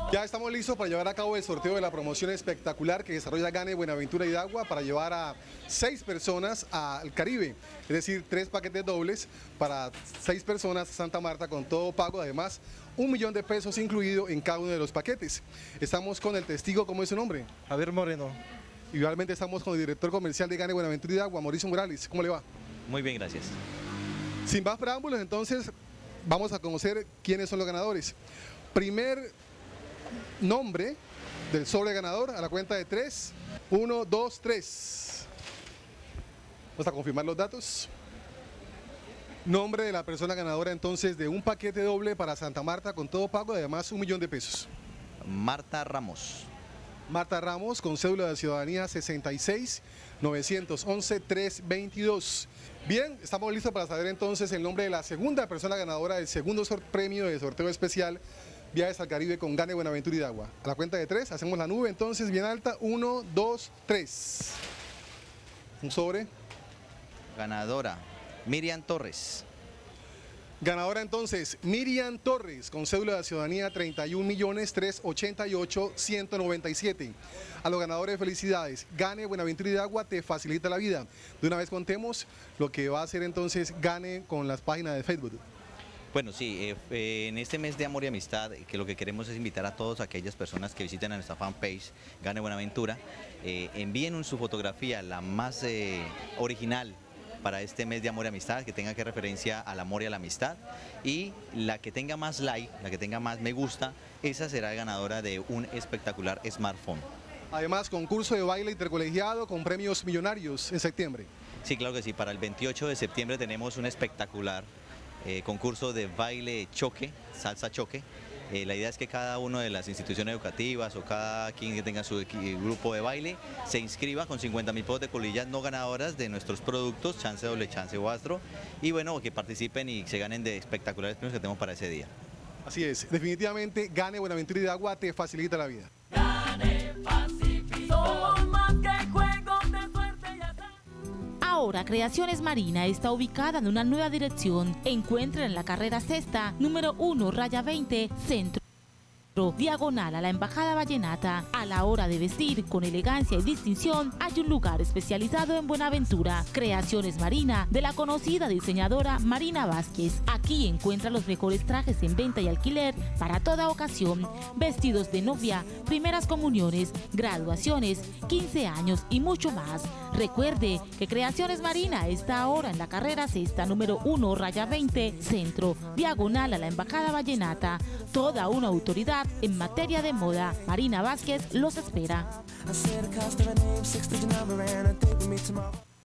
Ya estamos listos para llevar a cabo el sorteo de la promoción espectacular que desarrolla Gane Buenaventura Idagua para llevar a 6 personas al Caribe, es decir, 3 paquetes dobles para 6 personas a Santa Marta con todo pago, además 1 millón de pesos incluido en cada uno de los paquetes. Estamos con el testigo, ¿cómo es su nombre? Javier Moreno. Igualmente estamos con el director comercial de Gane Buenaventura Idagua, Mauricio Morales. ¿Cómo le va? Muy bien, gracias. Sin más preámbulos, entonces vamos a conocer quiénes son los ganadores. Primer nombre del sobre ganador a la cuenta de 3. 1, 2, 3. Vamos a confirmar los datos. Nombre de la persona ganadora entonces de un paquete doble para Santa Marta con todo pago, además 1 millón de pesos. Marta Ramos. Marta Ramos, con cédula de ciudadanía 66-911-322. Bien, estamos listos para saber entonces el nombre de la segunda persona ganadora del segundo premio de sorteo especial Viajes al Caribe con Gane Buenaventura Idagua. A la cuenta de 3, hacemos la nube entonces bien alta. 1, 2, 3. Un sobre. Ganadora, Miriam Torres. Ganadora entonces, Miriam Torres, con cédula de ciudadanía 31.388.197. A los ganadores, felicidades. Gane Buenaventura Idagua te facilita la vida. De una vez contemos lo que va a hacer entonces Gane con las páginas de Facebook. Bueno, sí, en este mes de amor y amistad, que lo que queremos es invitar a todas aquellas personas que visiten a nuestra fanpage, Gane Buenaventura, envíen su fotografía, la más original para este mes de amor y amistad, que tenga que referencia al amor y a la amistad, y la que tenga más like, la que tenga más me gusta, esa será ganadora de un espectacular smartphone. Además, concurso de baile intercolegiado con premios millonarios en septiembre. Sí, claro que sí, para el 28 de septiembre tenemos un espectacular concurso de baile choque, salsa choque. La idea es que cada una de las instituciones educativas o cada quien que tenga su grupo de baile se inscriba con 50.000 pesos de colillas no ganadoras de nuestros productos, chance doble, chance o astro, y bueno, que participen y se ganen de espectaculares premios que tenemos para ese día. Así es, definitivamente Gane Buenaventura Idagua te facilita la vida. Gane Pacífico. Somos más que juegos de suerte y azar. Ahora Creaciones Marina está ubicada en una nueva dirección. Encuentra en la carrera sexta, número 1, raya 20, centro. Diagonal a la Embajada Vallenata. A la hora de vestir con elegancia y distinción, hay un lugar especializado en Buenaventura. Creaciones Marina, de la conocida diseñadora Marina Vázquez. Aquí encuentra los mejores trajes en venta y alquiler para toda ocasión. Vestidos de novia, primeras comuniones, graduaciones, 15 años y mucho más. Recuerde que Creaciones Marina está ahora en la carrera sexta, número 1, raya 20, centro. Diagonal a la Embajada Vallenata. Toda una autoridad en materia de moda. Marina Vázquez los espera.